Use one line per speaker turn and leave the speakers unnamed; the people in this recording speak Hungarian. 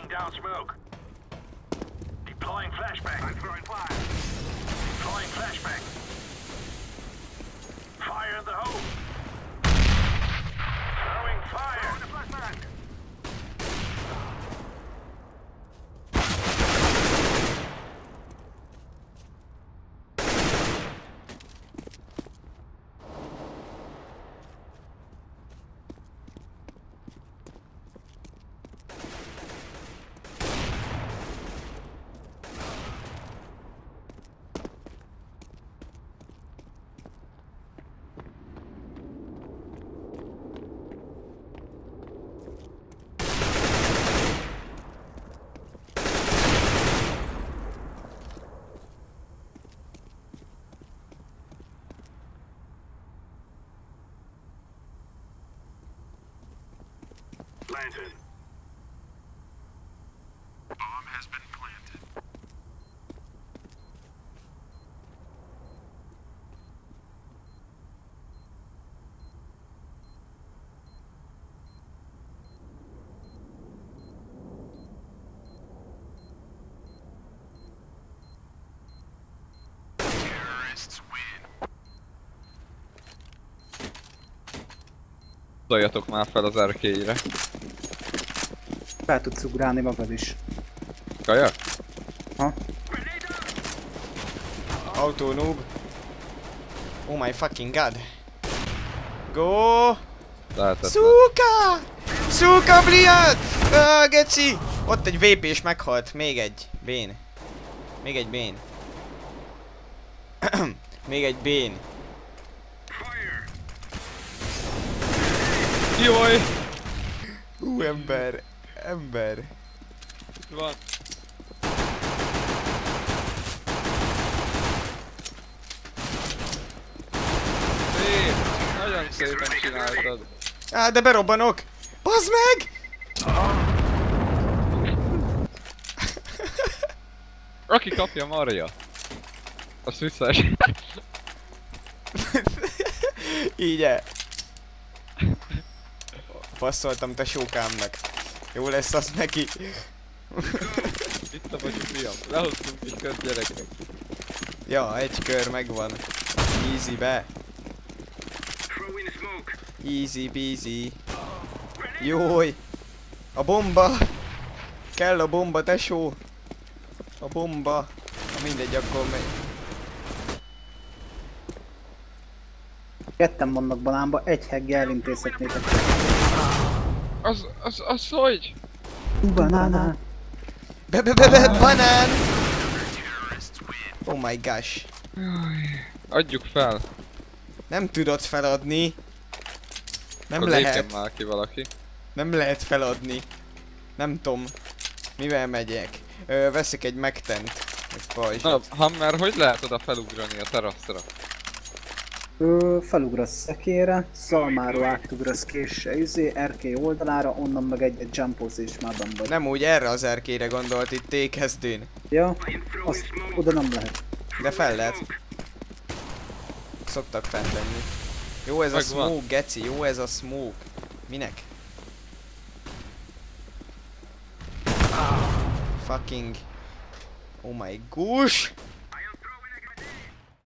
Laying down smoke. Deploying flashbang. I'm throwing fire. Deploying flashbang. Fire in the hole. Throwing fire. Throwing the flashbang. Planted. Bomb has been planted. Terrorists win.
Szóljatok már fel az erkélyre.
Fel tudsz ugrálni magad is.
Kaja?
Ha?
Auto noob. Oh my fucking god. Go!
Lehetetlen.
Szuka! Szuka bliad! Geci! Ott egy VP és meghalt. Még egy. Bén. Még egy bén. Még egy bén.
Jaj!
Ember. Ember.
Itt van. Szép! Nagyon szépen csináltad.
Á, de berobbanok! Bazd meg!
Aki kapja, marja. Azt visszaes.
Így-e. Passzoltam tesókámnak. Jó lesz az neki.
Itt a vagy fiam. Lehoztunk egy kört, gyerekek.
Ja, egy kör megvan. Easy be. Easy peasy. Jój. A bomba. Kell a bomba, tesó. A bomba. Na mindegy, akkor megy.
Ketten vannak banánba, egy heggel elintézhetnétek.
Az hogy?
Banánán.
Banán! Oh my gosh.
Adjuk fel.
Nem tudod feladni. Nem
Akkor lépjen
lehet.
már ki valaki.
Nem lehet feladni. Nem tudom. Mivel megyek? Veszek egy megtent. Egy pajzsot.
Na, Hammer, hogy lehet oda felugrani a teraszra?
Felugrasz szekére, szalmáról átugrasz késsel erkély oldalára, onnan meg egy jumpolsz és már benn vagy.
Nem úgy erre az erkére gondolt itt T-kezdőn.
Ja, azt oda nem lehet.
De fel lehet. Szoktak fent lenni. Jó ez a
Megvan.
smoke, geci, jó ez a smoke. Minek? Fucking. Oh my gosh!